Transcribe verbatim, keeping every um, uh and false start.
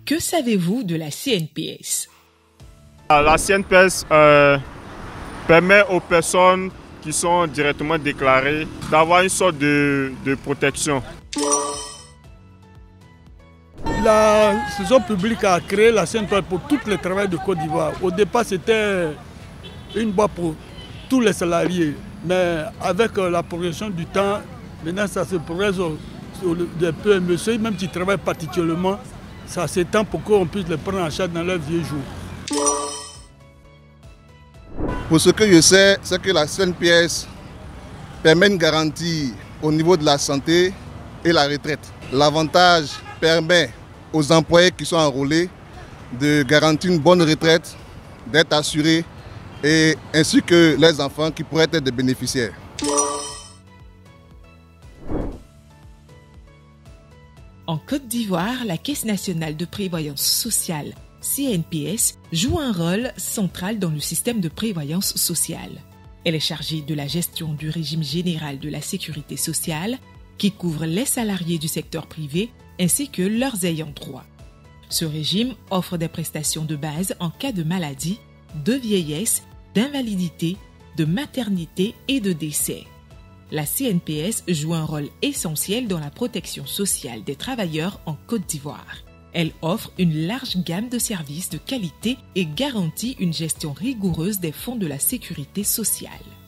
Que savez-vous de la C N P S? La C N P S euh, permet aux personnes qui sont directement déclarées d'avoir une sorte de, de protection. La saison publique a créé la C N P S pour tous les travailleurs de Côte d'Ivoire. Au départ, c'était une boîte pour tous les salariés. Mais avec la progression du temps, maintenant ça se progresse sur des P M E. Ceux même qui travaillent particulièrement, ça s'étend pour qu'on puisse les prendre en charge dans leurs vieux jours. Pour ce que je sais, c'est que la C N P S permet une garantie au niveau de la santé et la retraite. L'avantage permet aux employés qui sont enrôlés de garantir une bonne retraite, d'être assurés, et ainsi que les enfants qui pourraient être des bénéficiaires. En Côte d'Ivoire, la Caisse nationale de prévoyance sociale, C N P S, joue un rôle central dans le système de prévoyance sociale. Elle est chargée de la gestion du régime général de la sécurité sociale, qui couvre les salariés du secteur privé ainsi que leurs ayants droit. Ce régime offre des prestations de base en cas de maladie, de vieillesse, d'invalidité, de maternité et de décès. La C N P S joue un rôle essentiel dans la protection sociale des travailleurs en Côte d'Ivoire. Elle offre une large gamme de services de qualité et garantit une gestion rigoureuse des fonds de la sécurité sociale.